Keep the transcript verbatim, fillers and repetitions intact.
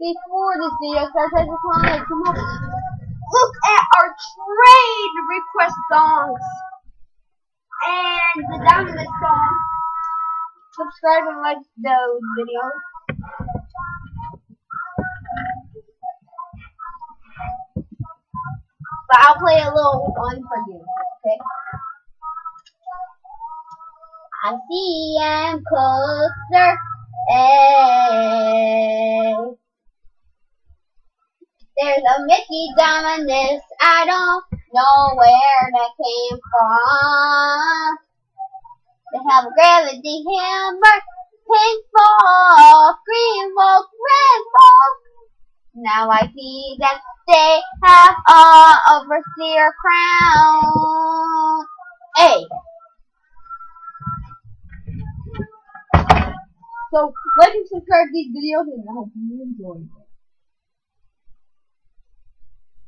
before this video starts, I just want to let you know, look at our trade request songs and the Diamond song. Subscribe and like those videos. But I'll play a little one for you, okay? I see him closer, hey. There's a Mickey Dominus, I don't know where that came from. They have a gravity hammer, pink folk, green folk, red folk. Now I see that they have a overseer crown. Hey. So, like and subscribe to these videos, and I hope you enjoy them.